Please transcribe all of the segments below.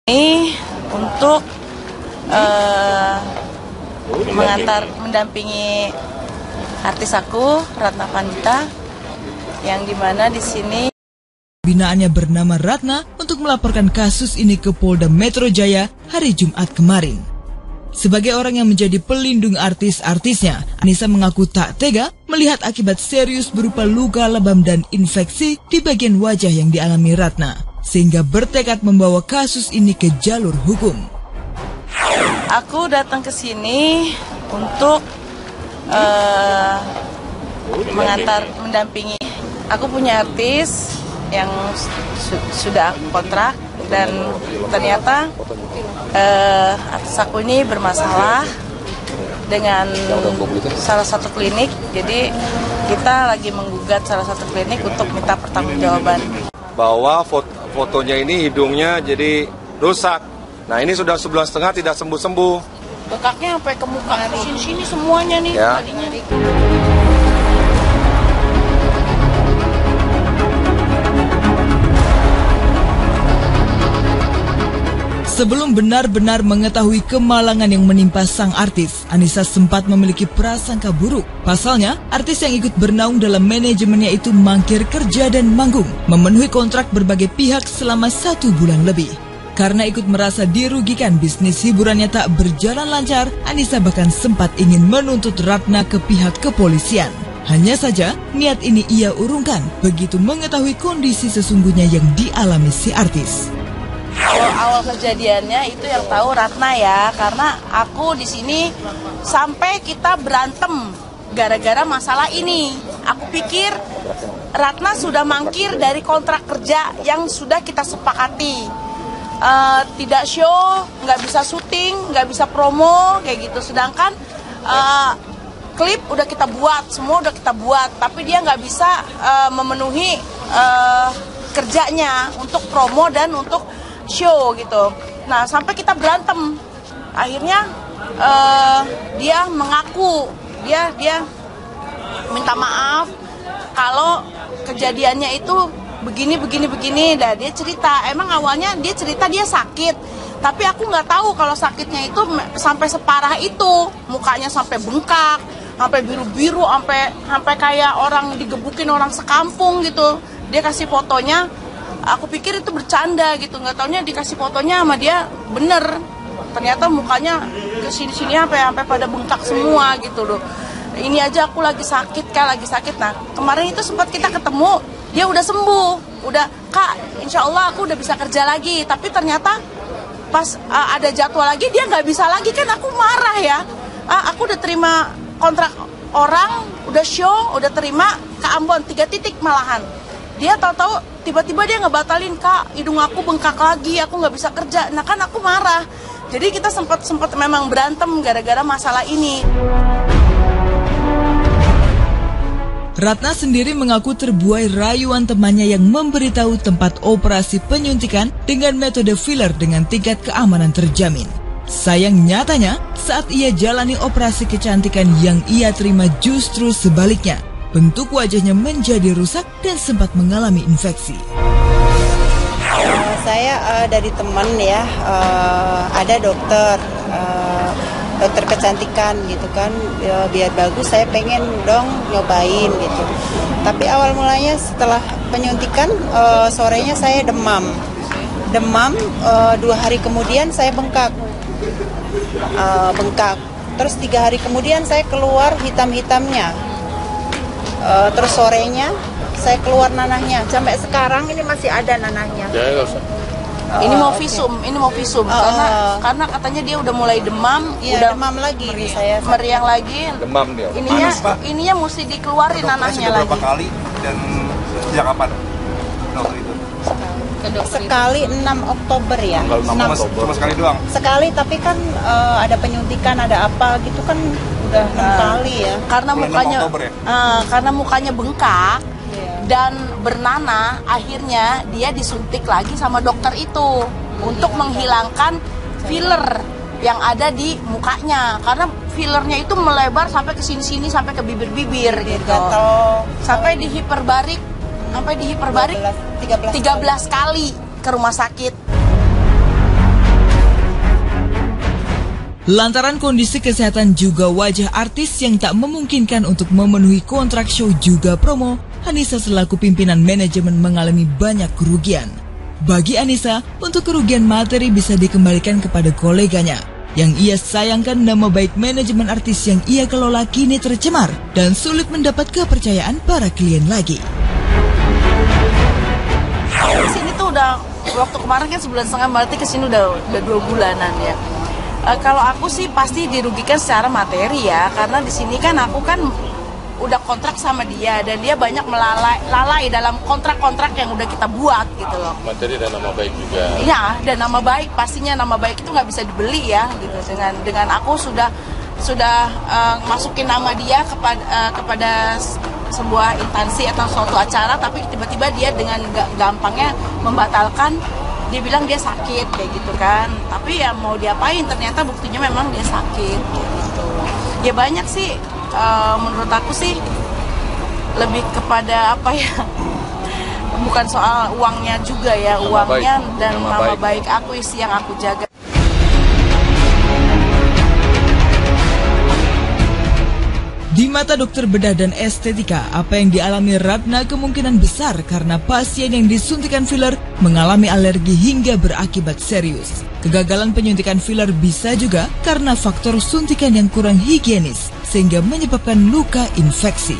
Ini untuk mendampingi artis aku Ratna Pandita, yang dimana di sini binaannya bernama Ratna untuk melaporkan kasus ini ke Polda Metro Jaya hari Jumat kemarin. Sebagai orang yang menjadi pelindung artis-artisnya, Anissa mengaku tak tega melihat akibat serius berupa luka lebam dan infeksi di bagian wajah yang dialami Ratna, sehingga bertekad membawa kasus ini ke jalur hukum. Aku datang ke sini untuk mendampingi. Aku punya artis yang sudah aku kontrak, dan ternyata artis aku ini bermasalah dengan salah satu klinik. Jadi kita lagi menggugat salah satu klinik untuk minta pertanggungjawaban. Bahwa fotonya ini hidungnya jadi rusak. Nah, ini sudah 1,5 bulan tidak sembuh-sembuh. Bekaknya sampai ke muka, sini semuanya nih ya. tadinya. Sebelum benar-benar mengetahui kemalangan yang menimpa sang artis, Anissa sempat memiliki prasangka buruk. Pasalnya, artis yang ikut bernaung dalam manajemennya itu mangkir kerja dan manggung, memenuhi kontrak berbagai pihak selama 1 bulan lebih. Karena ikut merasa dirugikan bisnis hiburannya tak berjalan lancar, Anissa bahkan sempat ingin menuntut Ratna ke pihak kepolisian. Hanya saja, niat ini ia urungkan begitu mengetahui kondisi sesungguhnya yang dialami si artis. Awal kejadiannya itu yang tahu Ratna ya, karena aku di sini sampai kita berantem gara-gara masalah ini. Aku pikir Ratna sudah mangkir dari kontrak kerja yang sudah kita sepakati. Tidak show, nggak bisa syuting, nggak bisa promo kayak gitu. Sedangkan klip udah kita buat, semua udah kita buat, tapi dia nggak bisa memenuhi kerjanya untuk promo dan untuk show gitu. Nah, sampai kita berantem. Akhirnya dia mengaku, dia minta maaf kalau kejadiannya itu begini. Dan dia cerita, emang awalnya dia cerita dia sakit, tapi aku nggak tahu kalau sakitnya itu sampai separah itu, mukanya sampai bengkak, sampai biru-biru, sampai kayak orang digebukin orang sekampung gitu. Dia kasih fotonya. Aku pikir itu bercanda gitu, nggak taunya dikasih fotonya sama dia bener. Ternyata mukanya kesini-sini sampai pada bengkak semua gitu loh. Ini aja aku lagi sakit, lagi sakit. Nah, kemarin itu sempat kita ketemu, dia udah sembuh. Udah, Kak, insya Allah aku udah bisa kerja lagi. Tapi ternyata pas ada jadwal lagi, dia nggak bisa lagi. Kan aku marah ya. Aku udah terima kontrak orang, udah show, udah terima ke Ambon, 3 titik malahan. Dia tahu-tahu tiba-tiba dia ngebatalin, Kak, hidung aku bengkak lagi, aku nggak bisa kerja. Nah, kan aku marah. Jadi kita sempat memang berantem gara-gara masalah ini. Ratna sendiri mengaku terbuai rayuan temannya yang memberitahu tempat operasi penyuntikan dengan metode filler dengan tingkat keamanan terjamin. Sayang nyatanya, saat ia jalani operasi kecantikan yang ia terima justru sebaliknya. Bentuk wajahnya menjadi rusak dan sempat mengalami infeksi. Saya dari teman ya, ada dokter kecantikan gitu kan, biar bagus saya pengen dong nyobain gitu. Tapi awal mulanya setelah penyuntikan sorenya saya demam, 2 hari kemudian saya bengkak. Terus 3 hari kemudian saya keluar hitam-hitamnya. Terus sorenya saya keluar nanahnya. Sampai sekarang ini masih ada nanahnya. Ini mau visum, karena katanya dia udah mulai demam, udah demam lagi, meriang lagi. Demam dia. Ininya mesti dikeluarin nanahnya lagi. Berapa kali dan sejak kapan? Dokter itu. Sekali 6 Oktober ya. 6 Oktober. Cuma sekali doang. Sekali, tapi kan ada penyuntikan, ada apa gitu kan udah 6 kali ya. Karena mukanya bengkak dan bernanah, akhirnya dia disuntik lagi sama dokter itu untuk menghilangkan filler yang ada di mukanya. Karena fillernya itu melebar sampai ke sini-sini, sampai ke bibir-bibir gitu. Sampai di hiperbarik 13 kali ke rumah sakit. Lantaran kondisi kesehatan juga wajah artis yang tak memungkinkan untuk memenuhi kontrak show juga promo, Anissa selaku pimpinan manajemen mengalami banyak kerugian. Bagi Anissa, untuk kerugian materi bisa dikembalikan kepada koleganya. Yang ia sayangkan nama baik manajemen artis yang ia kelola kini tercemar dan sulit mendapat kepercayaan para klien lagi. Kesini tuh udah, waktu kemarin kan 1,5 bulan, berarti kesini udah 2 bulanan ya. Kalau aku sih pasti dirugikan secara materi ya, karena di sini kan aku kan udah kontrak sama dia dan dia banyak lalai dalam kontrak-kontrak yang udah kita buat gitu loh. Materi dan nama baik juga. Iya, dan nama baik, pastinya nama baik itu nggak bisa dibeli ya gitu. Dengan aku sudah masukin nama dia kepada sebuah instansi atau suatu acara, tapi tiba-tiba dia dengan gampangnya membatalkan. Dia bilang dia sakit kayak gitu kan, tapi ya mau diapain, ternyata buktinya memang dia sakit kayak gitu. Ya banyak sih, menurut aku sih lebih kepada apa ya, bukan soal uangnya juga ya, uangnya dan nama baik aku sih yang aku jaga. Di mata dokter bedah dan estetika, apa yang dialami Ratna kemungkinan besar karena pasien yang disuntikan filler mengalami alergi hingga berakibat serius. Kegagalan penyuntikan filler bisa juga karena faktor suntikan yang kurang higienis, sehingga menyebabkan luka infeksi.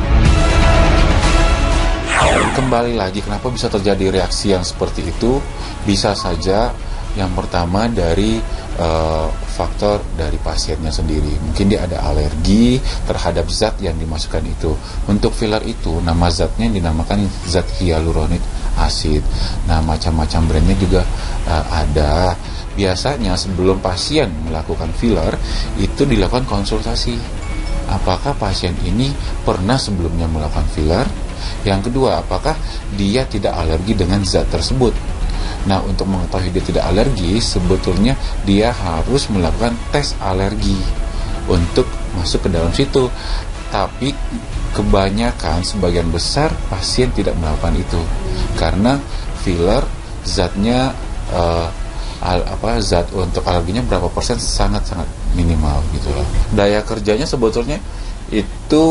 Kembali lagi, kenapa bisa terjadi reaksi yang seperti itu? Bisa saja yang pertama dari faktor dari pasiennya sendiri. Mungkin dia ada alergi terhadap zat yang dimasukkan itu. Untuk filler itu, nama zatnya dinamakan zat hyaluronik asid. Nah, macam-macam brandnya juga ada. Biasanya sebelum pasien melakukan filler, itu dilakukan konsultasi. Apakah pasien ini pernah sebelumnya melakukan filler? Yang kedua, apakah dia tidak alergi dengan zat tersebut? Nah, untuk mengetahui dia tidak alergi, sebetulnya dia harus melakukan tes alergi untuk masuk ke dalam situ. Tapi kebanyakan, sebagian besar pasien tidak melakukan itu karena filler zatnya zat untuk alerginya berapa persen sangat-sangat minimal gitu loh. Daya kerjanya sebetulnya itu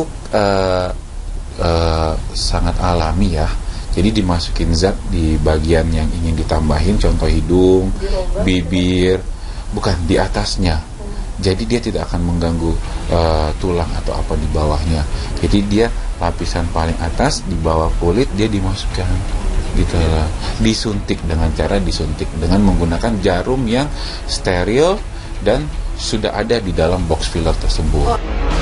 sangat alami ya. Jadi dimasukin zat di bagian yang ingin ditambahin, contoh hidung, bibir, bukan di atasnya. Jadi dia tidak akan mengganggu tulang atau apa di bawahnya. Jadi dia lapisan paling atas di bawah kulit dia dimasukkan gitu lah. Disuntik dengan cara disuntik dengan menggunakan jarum yang steril dan sudah ada di dalam box filler tersebut.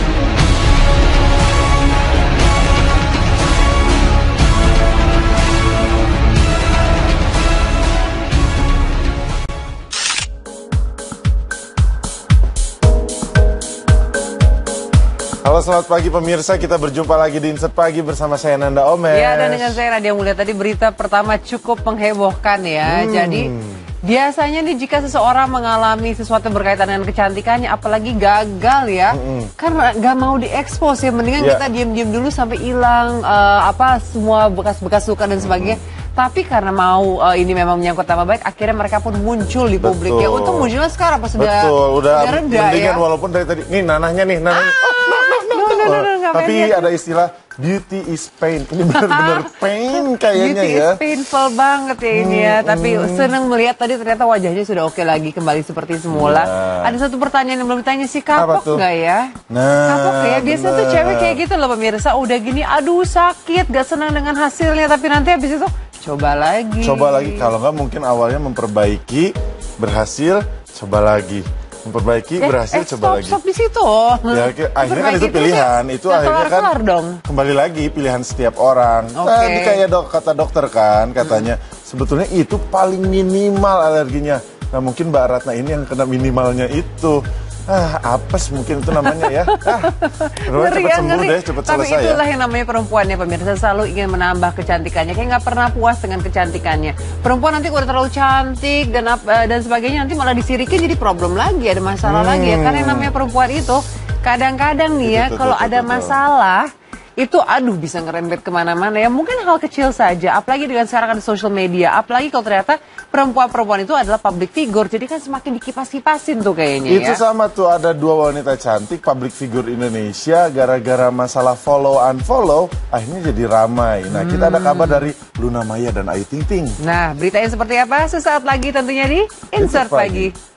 Halo, selamat pagi pemirsa, kita berjumpa lagi di Insert Pagi bersama saya Nanda Omes. Ya, dan dengan saya Nadia Mulia. Tadi berita pertama cukup menghebohkan ya. Jadi biasanya nih jika seseorang mengalami sesuatu berkaitan dengan kecantikannya, apalagi gagal ya, karena nggak mau diekspos ya, mendingan kita diam-diam dulu sampai hilang semua bekas-bekas luka dan sebagainya. Tapi karena mau ini memang menyangkut nama baik, akhirnya mereka pun muncul di publik. Ya, untung munculnya sekarang pas udah reda mendingan ya. Walaupun dari tadi, nih nanahnya. Tapi ada istilah beauty is pain. Ini benar-benar pain kayaknya beauty ya. Beauty is painful banget ya ini ya. Tapi senang melihat tadi ternyata wajahnya sudah oke lagi, kembali seperti semula. Ada satu pertanyaan yang belum ditanya sih, kapok nggak ya? Kapok ya? Biasanya tuh cewek kayak gitu loh pemirsa. Udah gini, aduh sakit, gak senang dengan hasilnya. Tapi nanti habis itu coba lagi. Kalau nggak mungkin awalnya memperbaiki, berhasil, coba lagi. Memperbaiki, berhasil, coba lagi. Stop di situ. Ya, akhirnya kan itu pilihan. Itu akhirnya kan kembali lagi pilihan setiap orang. Tadi kayak kata dokter kan, katanya sebetulnya itu paling minimal alerginya. Nah, mungkin Mbak Ratna ini yang kena minimalnya itu. Apes mungkin itu namanya ya. Cepat sembuh deh, cepat selesai ya. Tapi itulah yang namanya perempuan ya pemirsa, selalu ingin menambah kecantikannya. Kayak nggak pernah puas dengan kecantikannya. Perempuan nanti udah terlalu cantik dan sebagainya, nanti malah disirikin jadi problem lagi, ada masalah lagi ya. Karena yang namanya perempuan itu kadang-kadang nih ya, kalau ada masalah itu bisa ngerembet kemana-mana ya. Mungkin hal kecil saja, apalagi dengan sekarang ada social media, apalagi kalau ternyata perempuan-perempuan itu adalah public figure, jadi kan semakin dikipas-kipasin tuh kayaknya Itu ya. sama tuh, ada 2 wanita cantik public figure Indonesia, gara-gara masalah follow unfollow akhirnya jadi ramai. Nah, kita ada kabar dari Luna Maya dan Ayu Ting Ting. Nah, berita yang seperti apa? Sesaat lagi tentunya di Insert Pagi.